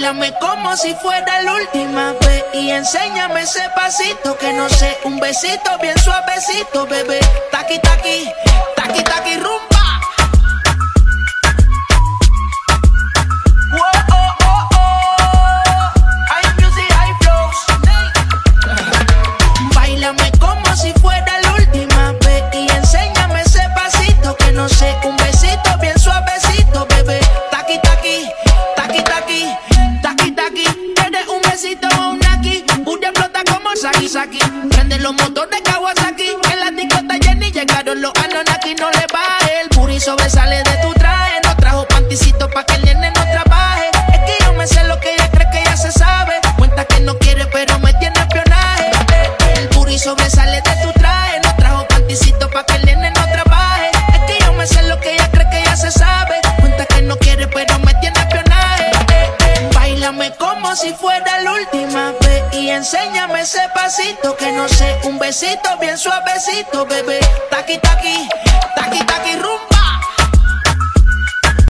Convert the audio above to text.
Báilame como si fuera la última vez y enséñame ese pasito que no sé, un besito bien suavecito, bebé. Taqui, taqui, taqui, taqui, rumba. Báilame como si fuera la última vez y enséñame ese pasito que no sé, un besito bien suavecito, bebé. Taqui, taqui, taqui, taqui, taqui, taqui. Tienes un besito o un aquí, una explota como Saki, Saki. Prende los motores Kawasaki, en la discota Jenny llegaron los Anunnaki. No le baje, el booty sobresale de tu traje. No trajo panticito pa' que el nene no trabaje. Es que yo me sé lo que ella cree que ya se sabe. Cuenta que no quiere pero me tiene espionaje. El booty sobresale de tu traje. No trajo panticito pa' que el nene no trabaje. Es que yo me sé lo que ella cree que ya se sabe. Cuenta que no quiere pero me tiene espionaje. Báilame como si fuera la última vez y enséñame ese pasito que no sé, un besito bien suavecito, bebé. Taqui, taqui, taqui, taqui, rumba.